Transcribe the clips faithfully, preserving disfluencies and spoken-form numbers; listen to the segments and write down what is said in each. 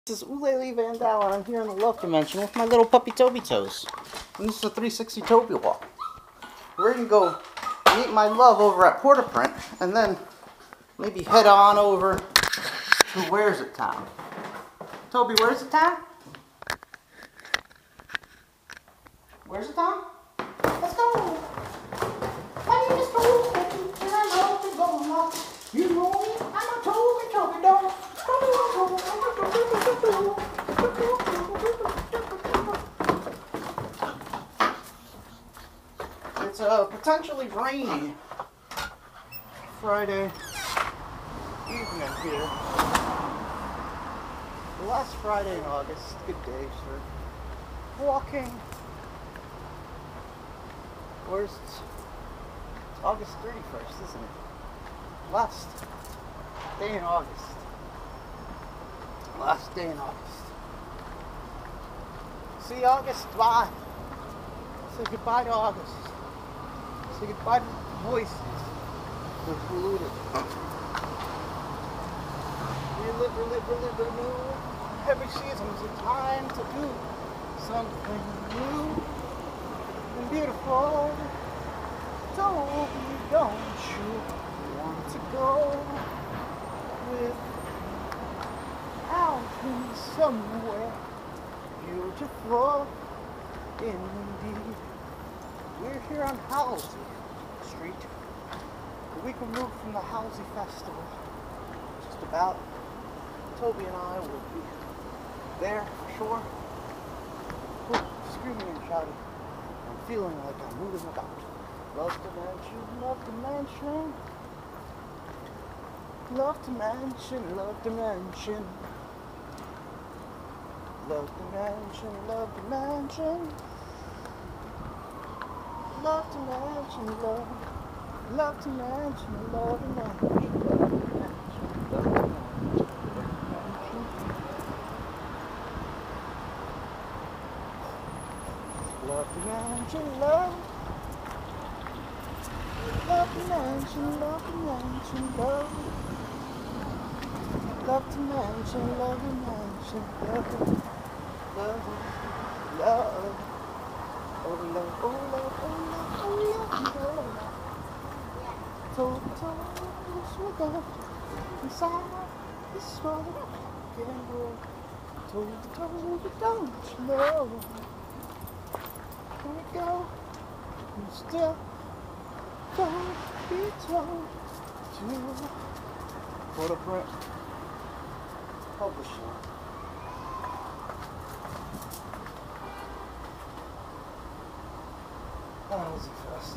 This is Ulele Vandal, and I'm here in the Love Dimension with my little puppy Toby Toes. And this is a three sixty Toby walk. We're going to go meet my love over at Port-au-Prince, and then maybe head on over to Where's It Town. Toby, where's it town? Where's it town? Let's go! My name is Toby, and I love to go a lot. You know me, I'm a Toby Toby dog. It's a potentially rainy Friday evening here. The last Friday in August. Good day for walking. Where's it's August thirty-first, isn't it? Last day in August. Last day in August. See August, bye. Say goodbye to August. Say goodbye to the voices. They're polluted. Relive, relive, relive, renew. Every season's a time to do something new and beautiful. Don't, don't you want to go with out in somewhere beautiful indeed? We're here on Halsey Street. A week removed from the Halsey Festival. Just about. Toby and I will be there for sure. Ooh, screaming and shouting. I'm feeling like I'm moving about. Love to mention, love to mention. Love to mention, love to mention. Love to mention, love to mention. Love to mention, love. Love to mention, love to mention, love to mention, love to mention. Love to mention, love. Love to mention, love to mention, love. Love to mention, love to mention, love. Love, love. Oh love, oh love, oh love, oh love, oh love. Told, told, sugar, inside this world can grow. Told, told, don't you know? Here we go, and still don't be told to Port-au-Prince Publishing. Halsey Fest.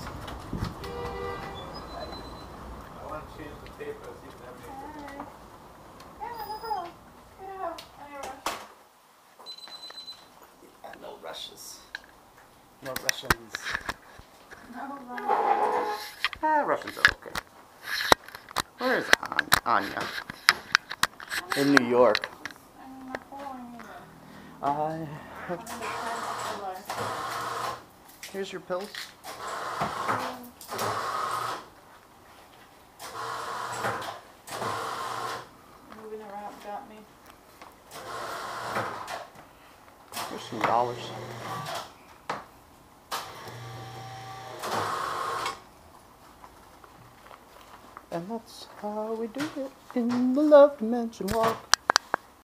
I want to change the tape, but see if that makes it. Yeah, no problem. Get out. Any rush? Yeah, no rushes. No Russians. No rush. Ah, Russians are okay. Where's An- Anya? In New York. I'm not following either. I I'm have... in the car of Here's your pills. Moving around got me. Here's some dollars. And that's how we do it in the Love Dimension walk.